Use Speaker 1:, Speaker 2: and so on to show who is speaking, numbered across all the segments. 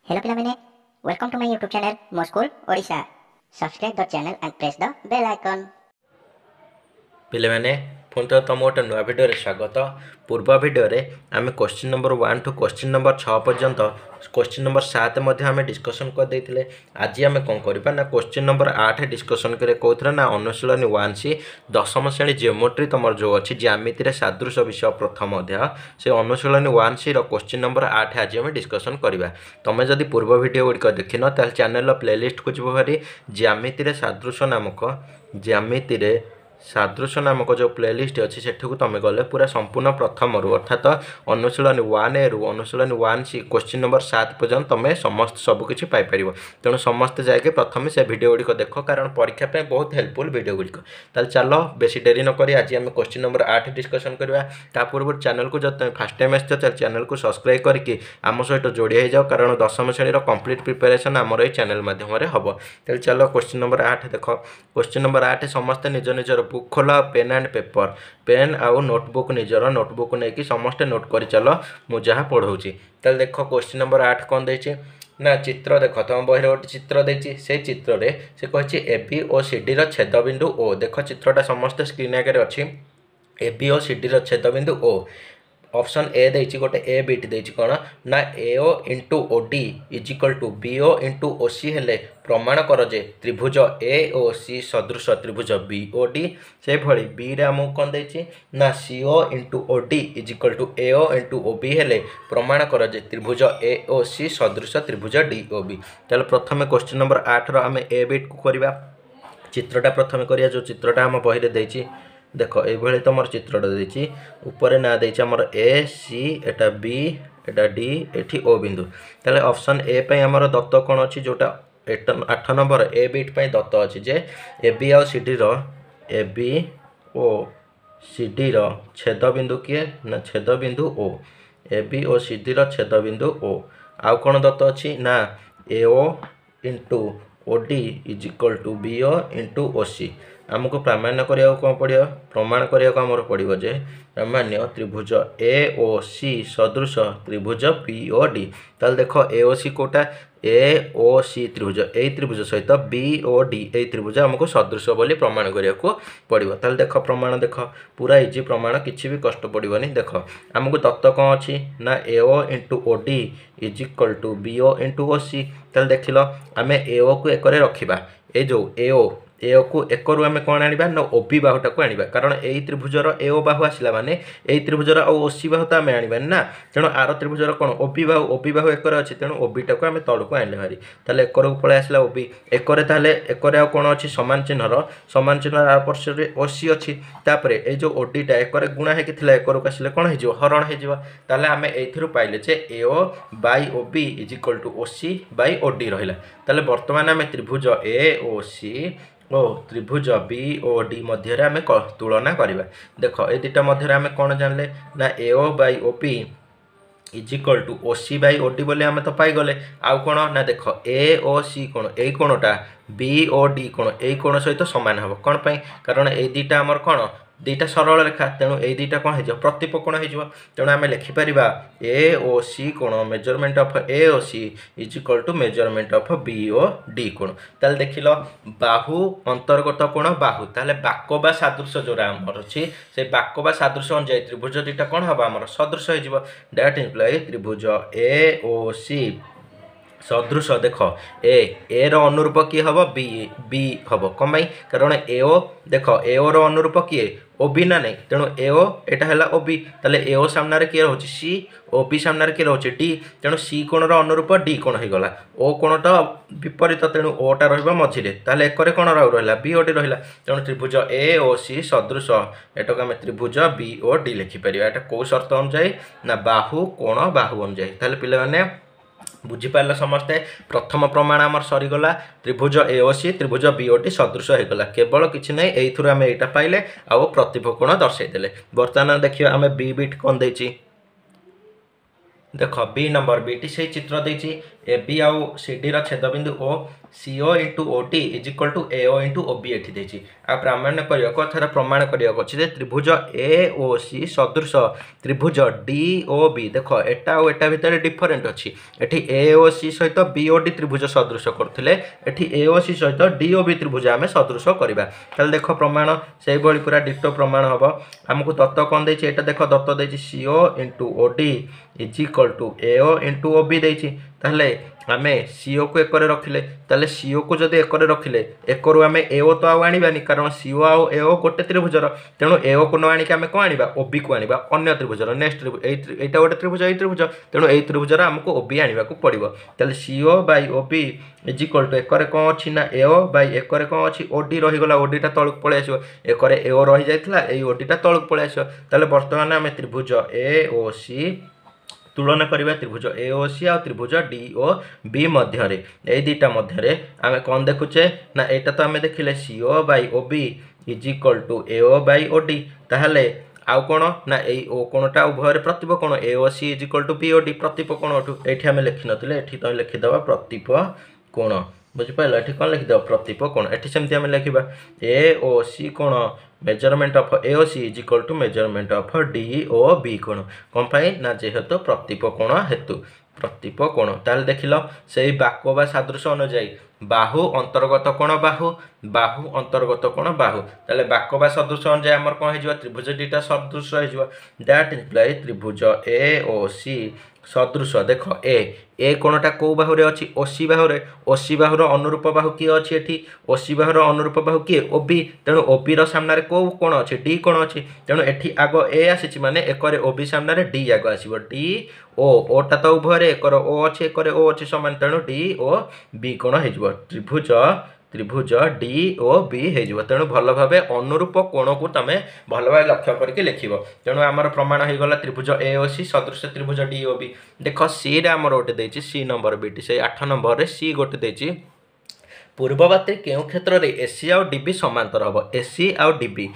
Speaker 1: Hello ପିଲାମାନେ, welcome to my YouTube channel ମୋ school Odisha. Subscribe the channel and press the bell icon।
Speaker 2: ପିଲାମାନେ ପୁଣି ଥରେ ତୁମ ଗୋଟେ ନୂଆ ଭିଡ଼ିଓରେ ସ୍ୱାଗତ। ପୂର୍ବ ଭିଡ଼ିଓରେ ଆମେ question number 1 to question number 6 ପର୍ଯ୍ୟନ୍ତ କ୍ୱେଶ୍ଚିନ୍ ନମ୍ବର 7 ମଧ୍ୟ ଆମେ ଡିସ୍କସନ୍ କରିଦେଇଥିଲେ। ଆଜି ଆମେ କ'ଣ କରିବା ନା କ୍ୱେଶ୍ଚିନ୍ ନମ୍ବର 8 ଡିସ୍କସନ୍ କରିବା କେଉଁଥିରେ ନା ଅନୁଶୀଳନୀ 1C ଦଶମ ଶ୍ରେଣୀ ଜିଓମେଟ୍ରି ତୁମର ଯେଉଁ ଅଛି ଜ୍ୟାମିତିରେ ସାଦୃଶ୍ୟ ବିଷୟ ପ୍ରଥମ ଅଧ୍ୟାୟ ସେ ଅନୁଶୀଳନୀ 1Cର କ୍ୱେଶ୍ଚିନ୍ ନମ୍ବର 8 ଆଜି ଆମେ ଡିସ୍କସନ୍ କରିବା। ତୁମେ ଯଦି ପୂର୍ବ ଭିଡ଼ିଓ ଗୁଡ଼ିକ ଦେଖିନ ତାହେଲେ ଚ୍ୟାନେଲର ପ୍ଲେଲିଷ୍ଟକୁ ଯିବ ଭାରି ଜ୍ୟାମିତିରେ ସାଦୃଶ୍ୟ ନାମକ जो प्लेलिस्ट अच्छी सेठू तुम गले पूरा संपूर्ण प्रथम अर्थात अनुशीलनी 1A अनुशीलनी 1C क्वेश्चन नंबर 7 पर्यंत तुम समस्त सबकि पाइपर। तेणु समस्ते जाके प्रथम से भिड गुड़िक देख कारण परीक्षा बहुत हेल्पफुल भिड गुड़िक। चल बेसी डेरी नक आज आम क्वेश्चन नंबर 8 डिस्कसन करवा। पूर्व चैनल को जब तुम फास्ट टाइम आस चैनल को सब्सक्राइब करके आम सहित जोड़ी हो जाओ कारण दशम श्रेणी कंप्लीट प्रिपेरेसन आमर ये चैनल मध्यम हम। चलो क्वेश्चन नंबर 8 देख। क्वेश्चन नंबर 8 समस्ते निज निजर बुक खोल पेन एंड पेपर पेन आउ नोटबुक निजर नोटबुक नहीं समस्ते नोट कर चल मुझे पढ़ाऊँगी। तेल देख क्वेश्चन नंबर 8 कौन देती ना चित्र देख तुम बही गोटे चित्र देती से चित्र में से कही AB और CD छेदबिंदु O देख चित्रटा समस्त स्क्रीन आगे अच्छी AB और CD छेदबिंदु O। ऑप्शन ए देछि गोटे ए बिट देछि कोन ना AO into OD is equal to BO into OC हेले प्रमाण कर जे त्रिभुज AOC सदृश त्रिभुज BOD से भली बी रे हमको कोन देछि ना CO into OD is equal to AO into OB हेले प्रमाण कर जे त्रिभुज AOC सदृश त्रिभुज DOB। चलो प्रथम क्वेश्चन नंबर 8 रो हमें ए बिट को करबा। चित्रटा प्रथम करिया जो चित्रटा हम बही रे देछि देख ये तुम चित्रटा देती ऊपर ना देती आमर AC एटा B एटा D एठी O बिंदु। ताले ऑप्शन ए पे आमर दत्त कौन अच्छी जोटा 8 नंबर ए बिट पे दत्त अच्छी जे AB और CD AB ओ CD छेद बिंदु किए ना छेद बिंदु O AB और CD छेद बिंदु O। आउ कौन दत्त अच्छी ना AO into OD is equal to BO into OC। आमको प्रामाण्य करिया कौन पड़ो प्रमाण करिया आमर पड़ो जे प्रामाण्य त्रिभुज AOC सदृश त्रिभुज BOD। ताल देख AOC कोटा AOC त्रिभुज ए त्रिभुज सहित BOD ए त्रिभुज आमको सदृश बोली प्रमाण करिया पड़ो। ताल देख प्रमाण देख पूरा इजी प्रमाण किसी भी कष्ट पड़ोनी। देख आमको दत्त कौन अच्छी ना AO into OD is equal to BO into OC। ताल देख लो आम AO को एक रखा ये जो AO को एक आम कौन आने ना OB बाहुटा को आने कारण यही त्रिभुजर AO बाहु आसला माने यही त्रिभुजर OC बाहु तो आम आने ना तेणु आर त्रिभुजर कौन OB बाहु एक अच्छी तेणु OB टाक आम तौक आने भारी ताले एक पलि आसला OB एक कौन अच्छी सामान चिन्ह आर पक्षे OC अच्छी तापर ये जो OD टा एक गुणा होती एक आसिले कौन हो हरण हो आम ये पाइले जे AO by OB is equal to OC by OD रहा। ताले बर्तमान आम त्रिभुज AOC ओ त्रिभुज BOD मध्य आम तुलना करवा। देख ये दुटा मध्य आम कौन जानले ना AO by OB is equal to OC by OD बोले आम तो पाईगले। आउ कौन ना देख AOC कौन यही कोणटा BOD कौन यही कोण सहित सामान हम कौन पाई कारण ये दुटा आमर कौन दुईटा सरल रेखा तेणु ये दुईटा कौन हो प्रतिपकोण हो तेणु आम लिखिपर AOC कोण measurement of AOC is equal to measurement of BOD कोण। ताल देख लो बाहु अंतर्गत कोण बाहु ताले बाकबा सादृश्य जोरा आमर अच्छी से बाकबा सादृश्य अनुजाई त्रिभुज दुईटा कौन हम आमर सदृश हो दैट इम्प्लाई त्रिभुज AOC सदृश देख ए रो अनुरूप किए हम बी हम कम कारण AO देख AO रो अनुरूप किए OB ना नहीं तेणु AO एटा है OB ताले AO सामना किए रोचे C OB सामना किए रोचे D तेणु C कोण रो अनुरूप D कोण हो गला O कोणटा विपरीत तेणु O टा रहिबा मझिरे ताले एक कोण रहिला BOD रहिला तेणु त्रिभुज AOC सदृश एटाक आम त्रिभुज BOD लिखि परिबा। एटा को शर्त अनुसार ना बाहु कोण बाहु अनुसार। ताले पिले माने बुझीपार समस्ते प्रथम प्रमाण आमर सरीगला त्रिभुज AOC त्रिभुज BOD सदृश होगला केवल किसी ना यही आम यहाँ पाइले आउ प्रतिभकोण दर्शाईदे। बर्तमान देखिए आम बी बिट कौन देछि देख बी नंबर बीटी से चित्र देती ए बी आउ सी डी छेदबिंदु O CO into O D is equal to AO into O B एठी देती आ प्रमाण करने अथवा प्रमाण करने त्रिभुज ए ओ सी सदृश त्रिभुज डी ओ बी देख एटा और एटा भितर डिफरेन्ट अच्छी एठी ए ओ सी सहित बी ओ डी त्रिभुज सदृश करथिले एठी ए ओ सी सहित डी ओ बी त्रिभुज आम सदृश करवा ताले देख प्रमाण से भली पूरा डिटो प्रमाण हम आमको दत्त कौन देछि एटा देख दत्त देछि CO into O D is equal to AO into O B देछि ताहले आमे सीओ को एकरे रखिले ताले सीओ को जदि एकरे रखिले एकरु आमे एओ तो आउ आनिबानी कारण सीओ आउ एओ गोटे त्रिभुजर तेणु एओ को न आनिक आमे कोन आनिबा ओबी को आनिबा अन्य त्रिभुजर नेक्स्ट त्रिभुज एटा गोटे त्रिभुज एई त्रिभुज तेणु एई त्रिभुजर हमको ओबी आनिबा को पड़िबो ताले CO by OB is equal to एकरे कोन अछि ना एओ बाय एकरे कोन अछि ओडी रहि गला ओडीटा तळक पळे आसीबो एकरे एओ रहि जायतला एई ओडीटा तळक पळे आसीबो ताले वर्तमान आमे त्रिभुज ए ओ सी तुलना करवा त्रिभुज ए ओ सी आ त्रिभुज डी ओ बी मध्य ए दुटा मध्य आम कौन देखुचे ना एटा तो आम देखिले CO by O B is equal to AO by O D ताहले आउ कोण ना ए ओ कोणटा उभय प्रतिप कोण A O C is equal to B O D प्रतिप कोण एठी आम लिखि नथिले एठी तो लिखिदबा प्रतिप कोण बुझिपाल एठी कोन लिखिदबा प्रतिप कोण एठी सेमति आम लिखिबा ए ओ सी कोण measurement of A O C is equal to measurement of D O B कोण कौन पाई ना जेहेतु प्रतिप कोण हेतु प्रतिप कोण ताल देखिल से बाक बा सादृश अनुजाई बाहु अंतर्गत कोण बाहु बाहु अंतर्गत कोण बाहु ताले बाक बा सदृश अनुजाई हमर कोन हे त्रिभुज दीटा सदृश हे दैट इम्प्लाई त्रिभुज ए ओ सी सदृश देख ए कोणटा कौ बाहुरे अच्छी ओसी बाहुरे ओसी बाहुर अनुरूप बाहु किए अच्छी एठी ओसी बाहुर अनुरूप बाहु किए ओबी तेणु ओबी रो सामने कौ कोण अच्छी डी कोण अच्छी तेणु एठी आग ए आसी माने एकरे ओबी सामने डी आग आसीबो डी ओटा तो उभय एकर ओ अच्छी एकर ओ अच्छी समान तेणु डी ओ बी कोण हो त्रिभुज त्रिभुज डी ओ बी हो तेणु भल भाव अनुरूप कोण को तुम भल भाव लक्ष्य करके लिख तेणु आमर प्रमाण हो गला त्रिभुज ए ओ सी सदृश त्रिभुज डी ओ बी देख सी रे आमर गोटे देछि सी नंबर बीटी से 8 नंबर रे सी गोटे देछि पूर्ववर्ती केउ क्षेत्र रे एसी आउ डीबी समांतर हम एसी आउ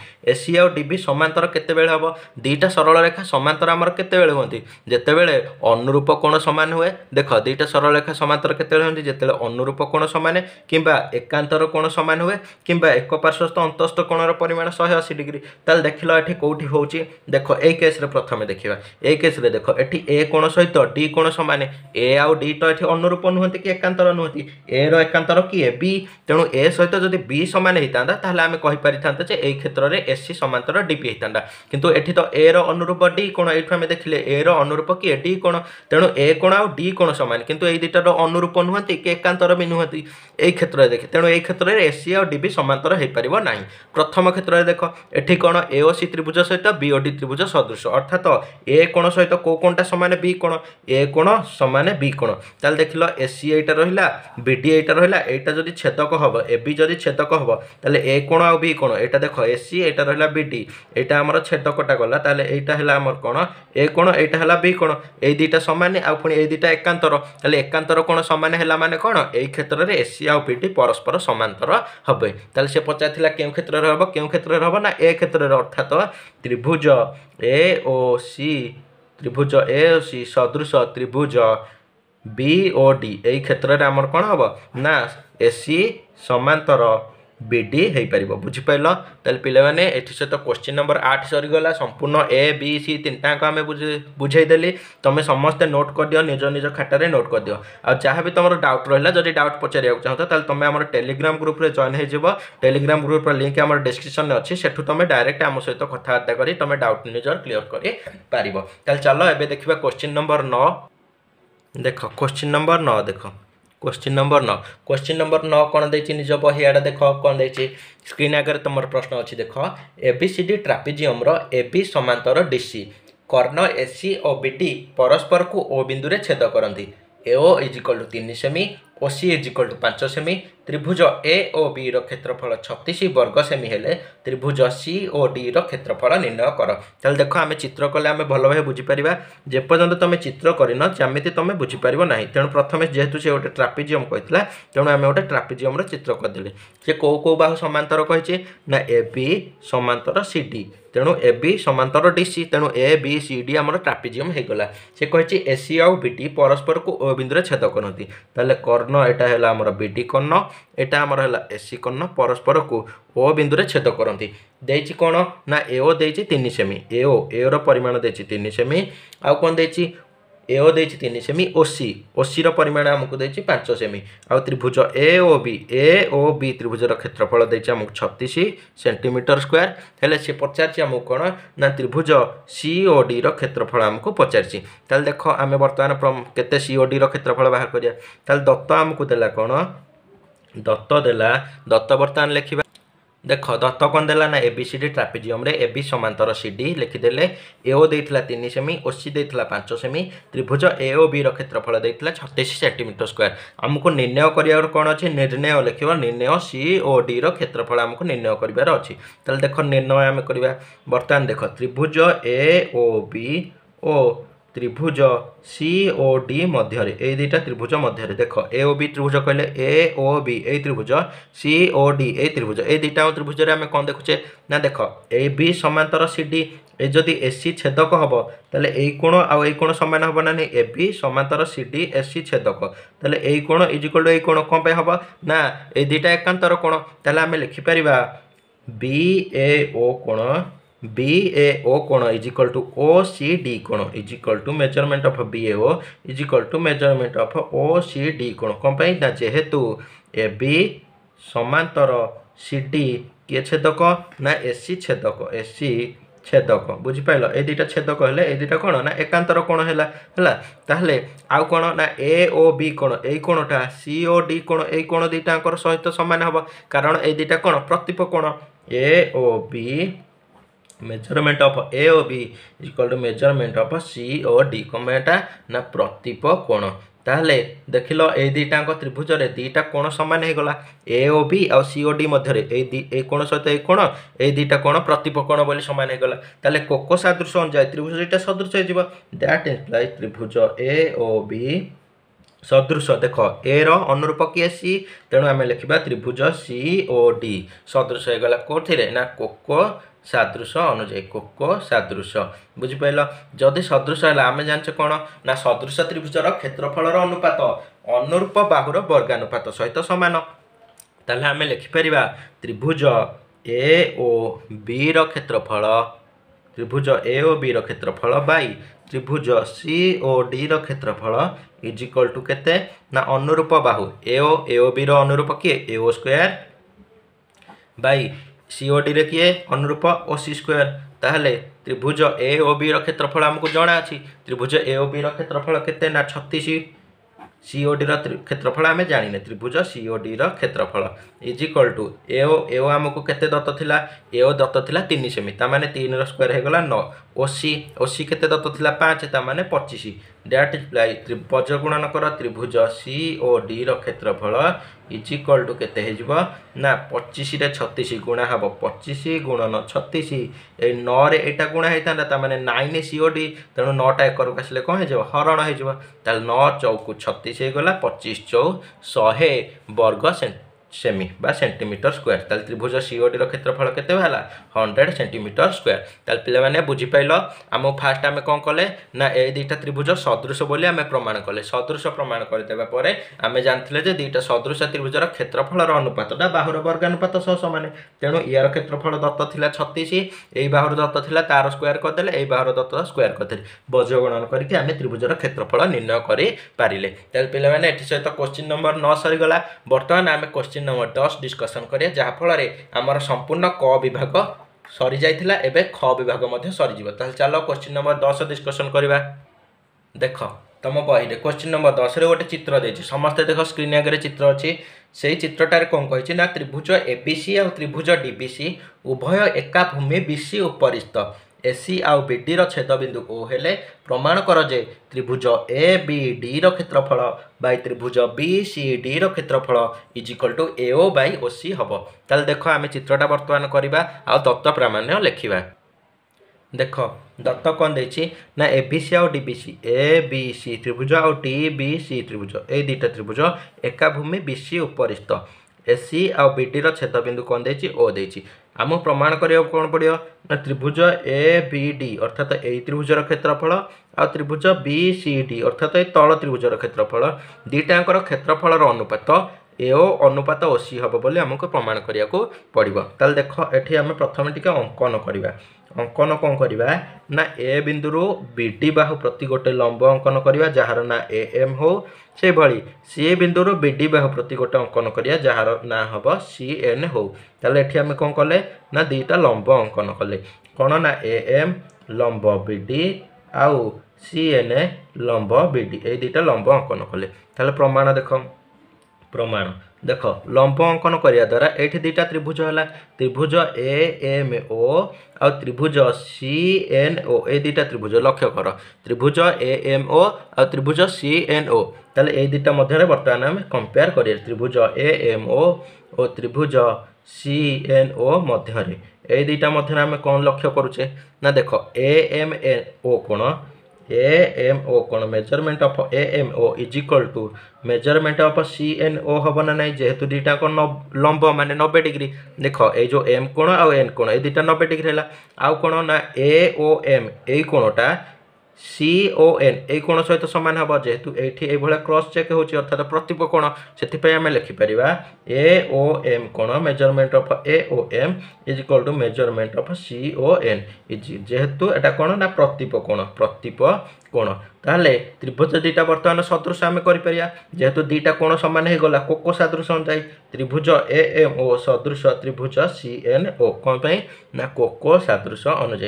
Speaker 2: डीबी समांतर केते बेले हम दुईटा सरल रेखा समांतर आमर केते बेले होती जेते बेले अनुरूप कोण समान हुए देख दुईटा सरल रेखा समांतर केते बेले होती जेते अनुरूप कोण समान किंबा एकांतर कोण समान हुए किंबा एक पार्श्वस्थ अंतस्थ कोणर परिमाण 180 डिग्री ताल देखिल एठी कोठी होउची देख ए केस रे प्रथमे देखिबा ए केस रे देख एठी ए कोण सहित डी कोण समान ए आउ डी तो एठी अनुरूप नुहंती कि एकांतर नुहंती ए रो एकांतर कि बी तेणु ए सहित जदि बी समान होता ताहले आम कहीपरि जे ए क्षेत्र में एसी समांतर डीबी होता किंतु एठी तो ए रो अनुरूप डी कोण ये आम देखिले ए रो अनुरूप कि डी कोण तेणु ए कोण आ डी कोण समान किंतु ए दुटार अनुरूप नुहंती कि एकांतर भी नुहंती ए क्षेत्र में देखे तेणु ए क्षेत्र में एसी आ डीबी समांतर हो पार ना प्रथम क्षेत्र में देख एठी कोण ए ओ सी त्रिभुज सहित बी ओ डी त्रिभुज सदृश अर्थात ए कोण सहित कौ कोणटा समान बी कोण ए कोण समान बी कोण ताल देखिल एसी एटा रहिला बीडी एटा रहिला एटा जदि छेदक हम ए बी जदि छेदक हम ताले ए कोण आ बी कोण एटा देख एसी एटा रहिला बीडी एटा हमर छेदकटा गला ताले एटा हला हमर कोण ए कोण एटा हला बी कोण ए दुटा समान आ पुणी ए दुटा एकांतर ताले एकांतर कोण समान हला माने कोण ए क्षेत्र रे एसी आ बीडी परस्पर समांतर हबे ताले से पचाथिला केउ क्षेत्र रे हबो केउ क्षेत्र रे हबो ना ए क्षेत्र रे अर्थात त्रिभुज ए ओ सी सदृश त्रिभुज बी ओ डी ए क्षेत्र रे हमर कोण हबो ना एसी समांतर बीडी हो पार बुझिपाल ताल पे एटी सहित क्वेश्चन नंबर 8 सरीगला संपूर्ण ए बी सी तीनटा आम बुझेदेली तुम समस्ते नोट कर दियो निज निज खातार नोट कर दियो आ जहाँ भी तुम डाउट रहा जदि डाउट पचार चाहता ताल तुम आम टेलीग्राम ग्रुप रे जॉइन हो टेलीग्राम ग्रुप लिंक आम डिस्क्रिप्शन में अच्छी सेठू तुम डायरेक्ट आम सहित कथबार्ता कर तुम डाउट निजर क्लीयर कर चलो एबे देखिबा क्वेश्चन नंबर 9 देख क्वेश्चन नंबर 9 देख क्वेश्चन नंबर 9 कौन देछि निज बहियाडा देख कौन देछि स्क्रीन आगे तुम प्रश्न अच्छी देख एबीसीडी ट्रापेजियम रो एबी समांतर डीसी कर्ण एसी और बीडी परस्पर को ओ बिंदु रे छेद करती एओ इज इक्वल टू 3 सेमी ओसी इज इक्वल टू 5 सेमी त्रिभुज ए ओ बी रो क्षेत्रफल 36 वर्ग सेमी हेले त्रिभुज सी ओ डी रो क्षेत्रफल निर्णय कर। ताल देखो आमे चित्र कले आमे भल भाबे बुझी परिबा जेपर्यंत तुम चित्र करिन ज्यामिति तुम बुझी परिबो नाही। तेणु प्रथमे जेहेतु से गोटे ट्रापेजियम कहितला तेणु आमे गोटे ट्रापेजियम रो चित्र करदेले। से को बाहु समांतर कहिचे ना ए बी समांतर सी डी तेणु ए बी समांतर डी सी तेणु ए बी सी डी आमर ट्रापेजियम हो गला। से कहिचे ए सी आउ बी डी परस्पर को ओ बिंदु छेद करती ताले कर्ण एटा हैला आमर बी डी कर्ण एटा आमर हैला ए सी कर्ण परस्पर को ओ बिंदु छेद करती। देछि कोन ना ए ओ देछि 3 सेमी ए रो परिमाण देछि 3 सेमी आउ कोन देछि एओ देछि 3 सेमी ओसी रो परिमाण हमकु देछि 5 सेमी आ त्रिभुज ए ओ बी त्रिभुज रो क्षेत्रफल देछि हमकु 36 सेंटीमीटर स्क्वायर हेले से पचारछि हमकु कोन ना त्रिभुज सी ओ डी रो क्षेत्रफल हमकु पचारछि। ताल देखो आमे वर्तमान केते सी ओ डी रो क्षेत्रफल बाहर करिया ताल दत्त हमकु देला कोन दत्त वर्तमान लेखिबा देख दत्त कौन देला ना एबीसीडी ट्रापेजियम रे एबी समांतर सीडी लिखिदेले एओ देइथिला 3 सेमी ओसी देइथिला 5 सेमी त्रिभुज एओ बी रो क्षेत्रफल देइथिला 36 सेंटीमीटर स्क्वायर। हमको निर्णय करियार कोन अछि निर्णय लिखिबा निर्णय सी ओ डी रो क्षेत्रफल हमको निर्णय करिवार अछि। ताले देखो निर्णय हम करिवा वर्तमान देखो त्रिभुज एओ बी ओ त्रिभुज सी ओ डी मध्य ए दुटा त्रिभुज मध्य देख ए ओ बी त्रिभुज कहले ए ओ बी ए त्रिभुज सी ओ डी ए त्रिभुज ए दुटा त्रिभुज रे आमे कोन देखुचे ना देख ए बी समांतर सी डी ए जदि एसी छेदक हबो ताले ए कोण आ ए कोण समान हबो ना ए बी समांतर सी डी एसी छेदक ताले ए कोण इज इक्वल टू ए कोण कोन पे हबो ना ए दुटा एकांतर कोण ताले आमे लिखि परिबा बी ए ओ कोण बी ए ओ कोण is equal to O C D कोण is equal to measurement of B A O is equal to measurement of O C D कोण कोन पे ना जेहेतु ए बी समांतर सी डी के छेदक ना एसी छेदक बुझी पाइल ए दुटा छेदक हेले ए दुटा कोण ना एकांतर कोण हैला ताहले आउ कोण ना ए ओ बी कोण ए कोणटा सी ओ डी कोण ए कोण दुटांकर सहित समान हबो कारण ए दुटा कोण प्रतिप कोण A O B measurement of A O B equal to measurement of C O D कमेटा ना प्रतिप कोण ताहले देखिलो ए दुटांक त्रिभुज रे दुटा कोण समान हे गला ए ओ बी आ सी ओ डी मध्य रे ए कोण सहित ए कोण ए दुटा कोण प्रतिप कोण बोली समान हे गला ताहले कोको सदृश अनुଯାयी त्रिभुज दुटा सदृश हे जिवो दैट इम्प्लाइज त्रिभुज ए ओ बी सदृश देख ए रो अनुरूप किए सी तेणु आम लिखा त्रिभुज सी ओ डी सदृश हो गला कौन ना कोको सादृश अनुଯାयी कोको सादृश बुझिपाल जदि सदृश है आम जाने कौन ना सदृश त्रिभुजर क्षेत्रफल अनुपात अनुरूप बाहुर वर्गानुपात सहित सामान ताले आम लिखिपर त्रिभुज ए ओ बी रो क्षेत्रफल त्रिभुज ए ओ बी रो क्षेत्रफल बाई त्रिभुज सी ओ डी रो क्षेत्रफल इज इक्वल टू केते ना अनुरूप बाहु ए ओ बी रो अनुरूप किए A O square by C O D रे किए अनुरूप ओ सी स्क्वायर ताहले त्रिभुज ए ओ बी रो क्षेत्रफल हमको जणा अछि त्रिभुज ए ओ बी रो क्षेत्रफल केते ना 36 सी ओ डी रो क्षेत्रफल आमे जानिने त्रिभुज सी ओ डी रो क्षेत्रफल is equal to A O हमको केते दत्त थिला ए ओ दत्त थिला 3 सेमी ता माने 3 रो स्क्वायर हे गला 9 ओ सी केते दत्त थिला 5 ता माने 25 दैट इज बाय त्रिभुज गुणन कर त्रिभुज सी ओ डी रो क्षेत्रफल इज इक्वल टू केते हे जिवो ना 25 रे 36 गुणा हबो 25 गुणन 36 ए 9 रे एटा गुणा हेतांदा ता माने 9 सी ओ डी तेणु 9 टा एक आसले कोन हे जिवो हरण हे जिवो ताल 9 चौक 36 हे गला 25 चौ 100 वर्ग सेमी बा सेंटीमीटर स्क्वायर ताल त्रिभुज सीओडी रो क्षेत्रफल केते भाला 100 सेंटीमीटर स्क्वायर ताल पिले माने बुझी पाइलो आमो फास्ट आमे कोन कले ना ए दुटा त्रिभुज सदृश बोली आमे प्रमाण कले सदृश प्रमाण कर देबा परे आमे जानथिले जे दुटा सदृश त्रिभुज रो क्षेत्रफल रो अनुपातटा बाहुर वर्गानुपात सह समान तेनु यार क्षेत्रफल दत्त थिला 36 एई बाहुर दत्त थिला तार स्क्वायर कर देले एई बाहुर दत्त स्क्वायर कर देले बज गणन करके आमे त्रिभुज रो क्षेत्रफल निर्णय करि पारिले ताल पिले माने एठी सहित क्वेश्चन नंबर 9 सरी गला वर्तमान आमे क्वेश्चन नंबर 10 डिस्कशन करिया जहा फल रे हमर संपूर्ण क विभाग सरी जाइथिला एबे ख विभाग मध्ये सरी जिवो ताल चलो क्वेश्चन नंबर 10 डिस्कशन करिवा देखो तम बही रे क्वेश्चन नंबर 10 रे गोटे चित्र देछि समस्त देखो स्क्रीन आगे चित्र अछि सेही चित्रटार कोन कहिछि ना त्रिभुज एबीसी आ त्रिभुज डीबीसी उभय एका भूमि बीसी उपरिस्थ एसी आउ बीडी छेदबिंदु ओ हेले प्रमाण कर जे त्रिभुज ए बी डी क्षेत्रफल बाय त्रिभुज बी सी डी क्षेत्रफल is equal to AO by OC हम। ताल देख आम चित्रटा बर्तमान करवा आ दत्त प्रामाण्य लिखा। देख दत्त कौन देछि ना ए बी सी आउ D B C A B C त्रिभुज आउ डी बी सी त्रिभुज ए दुईटा त्रिभुज एका भूमि बीसी उपरिस्थ एसी आउ बीडी छेदबिंदु कौन देछि ओ देछि। आम प्रमाण करिया कौन पड़ियो ना त्रिभुज ए बी डी अर्थात ए त्रिभुजर क्षेत्रफल आ त्रिभुज बी सी डी अर्थात ए तल त्रिभुजर क्षेत्रफल दुईटांकर क्षेत्रफलर अनुपात एओ अनुपात ओसी हम बोली आमको प्रमाण करिया को पड़िबो। ताल देख एठी आम प्रथम टिके अंकन करिवा। अंकन कौन करवा ना ए बिंदु बीडी बाहु प्रति गोटे लंब अंकन करवा जार ना ए एम हो से भली सी बिंदु बीडी बाहु प्रति गोटे अंकन करिया जार ना हम सी एन हो। ताले एठी आम कौन कले ना दुईटा लंब अंकन कले कौन ना ए एम लंब बीडी आउ सी एन लंब बीडी ए दुईटा लंब अंकन कले। ताले प्रमाण देख प्रमाण देख लंब अंकन करिया द्वारा एठी दुईटा त्रिभुज है त्रिभुज ए एम ओ आ त्रिभुज सी एन ओ ए दुईटा त्रिभुज लक्ष्य कर त्रिभुज ए एम ओ आ त्रिभुज सी एन ओ ताले ए दुईटा मध्य बर्तमान आम कंपेयर करिया त्रिभुज ए एम ओ और त्रिभुज सी एन ओ मध्य ए दुईटा मध्य आम कौन लक्ष्य करुचे ना देख ए एम एन ओ कोण ए एम ओ कोण measurement of A M O is equal to measurement of C N O हम ना नहीं जेहेतु दुईटा लंब माने 90 डिग्री देख ए जो एम कोण आ एन कोण ए दुईटा 90 डिग्री है आउ कोण ना ए O M A कोणटा C O N A कोण सहित सामान हम जेहेतु ये क्रॉस चेक होची अर्थात प्रतिप कोण से आम लिखिपर ए ओ एम कोण measurement of A O M is equal to measurement of C O N जेहेतु एटा कोण ना प्रतिप कोण ताहले त्रिभुज दुईटा बर्तमान सदृश आम कर जेहेतु दुईटा कोण सामान हो गला कोको सदृश अनुଯାयी त्रिभुज ए एम ओ सदृश त्रिभुज सी एन ओ कौन पे ना कोको सदृश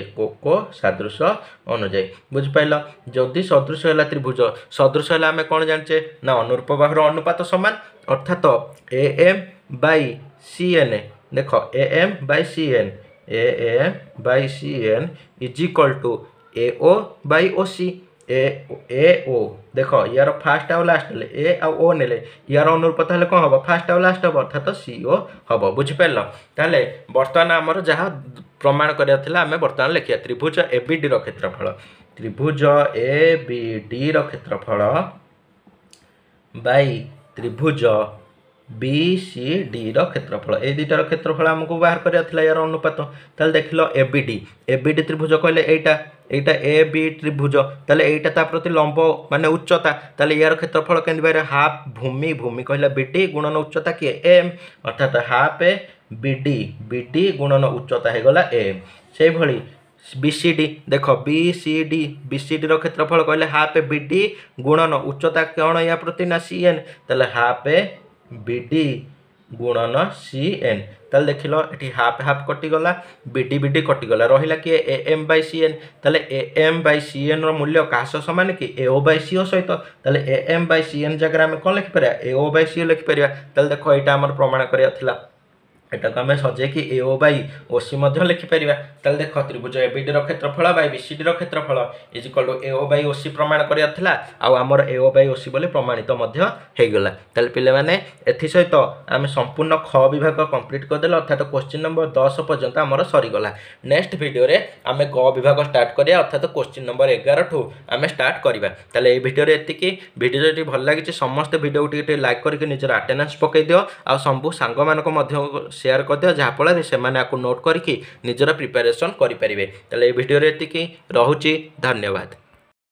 Speaker 2: अनुଯାयी बुझिपाल जदि सदृश है त्रिभुज सदृश है आम कौन जाने ना अनुरूप बाहुर अनुपात सामान अर्थात A M by C N देख A M by C N is equal to A O by O C A O देख यार फास्ट आउ लास्ट ए आ ओ ने यार अनुरूपत हेल्ले कौन हम फास्ट आउ लास्ट हम अर्थात सी ओ हम बुझिपार ताले बर्तमान आमर जहाँ प्रमाण करा आम बर्तमान लिखिया त्रिभुज ए बी डी क्षेत्रफल त्रिभुज ए बी डी क्षेत्रफल बाई त्रिभुज बी सी डी क्षेत्रफल ए दुईटार क्षेत्रफल आमको बाहर करा यार अनुपात ताल देख लो ए बी डी त्रिभुज कहले एटा ए बी त्रिभुज ताले एटा ता प्रति लंब माने उच्चता ताले यार क्षेत्रफल केंद्र बारे हाफ भूमि कहला बीडी गुणन उच्चता किए एम अर्थात हाफ बीडी गुणन उच्चता हो गला एम से भली बीसीडी देख बीसीडी क्षेत्रफल कहले हाफ बीडी गुणन उच्चता कौन या प्रति ना सी एन ताले हाफ बीडी गुणन सी एन ताल देख लो ये हाफ हाफ कटिगला बीडी कटिगला रहा किए A M by C N ताले A M by C N मूल्य क्या सामान कि ए ओ बाई सी ओ सहित ताले A M by C N जगह आम कौन लिखिपर ए ओ बाई सी ओ लिखिपर ताले देख यहाँ आम प्रमाण करा एटा को आम सजेकी ए ओ बाई ओ सी लिखिपर ताले देख त्रिभुज ए बी डी क्षेत्रफल बाई बी सी डी क्षेत्रफल is equal to A O by O C प्रमाण करा आमर ए ओ बाई ओ सी बोली प्रमाणित होगला ताले पिले माने एथि सहित आम संपूर्ण ख विभाग कंप्लीट करदेल अर्थात क्वेश्चन नंबर 10 पर्यंत आमर सरीगला नेक्स्ट वीडियो रे आम ग विभाग स्टार्ट करिया अर्थात क्वेश्चन नंबर 11 ठू आम स्टार्ट करवा ताले ए वीडियो रे एतिकी वीडियो जदि भल लागिछि समस्त वीडियो टिके लाइक करके निजर अटेंडेंस पकई दियो आ संबु सांग मानको मध्य शेयर कर दियो जहाँ फल से नोट करके निजर प्रिपरेशन करें। ताले वीडियो रे एतिकी रहुछि धन्यवाद।